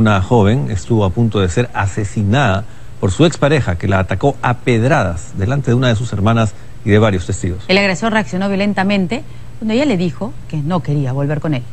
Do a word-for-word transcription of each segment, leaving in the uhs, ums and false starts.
Una joven estuvo a punto de ser asesinada por su expareja, que la atacó a pedradas delante de una de sus hermanas y de varios testigos. El agresor reaccionó violentamente cuando ella le dijo que no quería volver con él.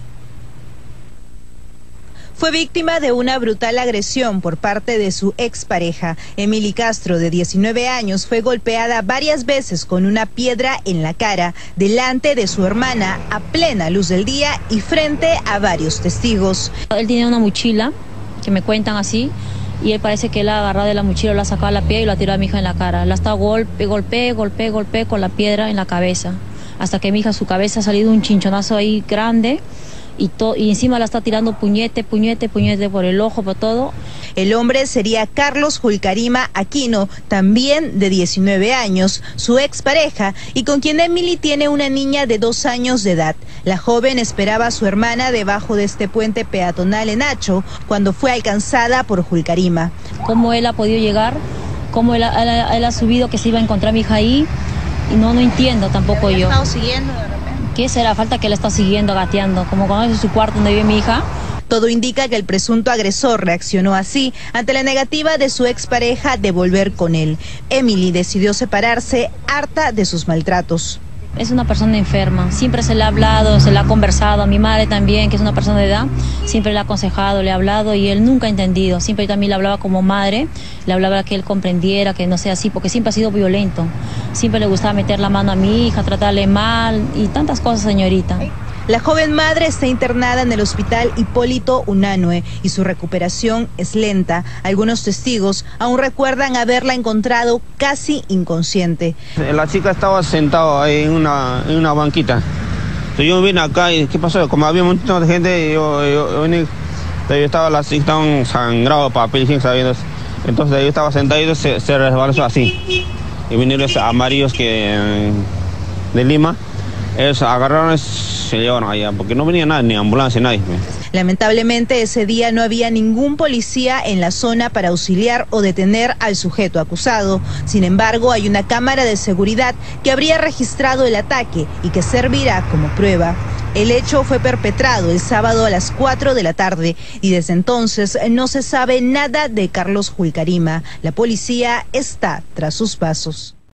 Fue víctima de una brutal agresión por parte de su expareja. Emily Castro, de diecinueve años, fue golpeada varias veces con una piedra en la cara, delante de su hermana, a plena luz del día y frente a varios testigos. Él tiene una mochila, que me cuentan así, y él parece que él la agarró de la mochila, la sacó a la piedra y la tiró a mi hija en la cara. La está golpe, golpe, golpe, golpe con la piedra en la cabeza, hasta que mi hija, su cabeza ha salido un chinchonazo ahí grande. Y, to, y encima la está tirando puñete, puñete, puñete por el ojo, por todo. El hombre sería Carlos Julcarima Aquino, también de diecinueve años, su expareja, y con quien Emily tiene una niña de dos años de edad. La joven esperaba a su hermana debajo de este puente peatonal en Hacho, cuando fue alcanzada por Julcarima. ¿Cómo él ha podido llegar? ¿Cómo él, él, él ha subido que se iba a encontrar a mi hija ahí? Y no, no entiendo tampoco yo. ¿Ha estado siguiendo de repente? ¿Qué será? Falta que la está siguiendo, gateando, como cuando es su cuarto donde vive mi hija. Todo indica que el presunto agresor reaccionó así ante la negativa de su expareja de volver con él. Emily decidió separarse, harta de sus maltratos. Es una persona enferma, siempre se le ha hablado, se le ha conversado, a mi madre también, que es una persona de edad, siempre le ha aconsejado, le ha hablado y él nunca ha entendido. Siempre yo también le hablaba como madre, le hablaba que él comprendiera, que no sea así, porque siempre ha sido violento. Siempre le gustaba meter la mano a mi hija, tratarle mal y tantas cosas, señorita. La joven madre está internada en el hospital Hipólito Unanue y su recuperación es lenta. Algunos testigos aún recuerdan haberla encontrado casi inconsciente. La chica estaba sentada ahí en una, en una banquita. Entonces yo vine acá y ¿qué pasó? Como había un montón de gente, yo, yo, yo, vine, yo estaba la estaban sangrado papel higiénico, sabiendo. Entonces yo estaba sentado y se, se resbaló así. Y vinieron los amarillos que de Lima. Ellos agarraron y se llevaron allá, porque no venía nada, ni ambulancia, nadie. Lamentablemente ese día no había ningún policía en la zona para auxiliar o detener al sujeto acusado. Sin embargo, hay una cámara de seguridad que habría registrado el ataque y que servirá como prueba. El hecho fue perpetrado el sábado a las cuatro de la tarde y desde entonces no se sabe nada de Carlos Julcarima. La policía está tras sus pasos.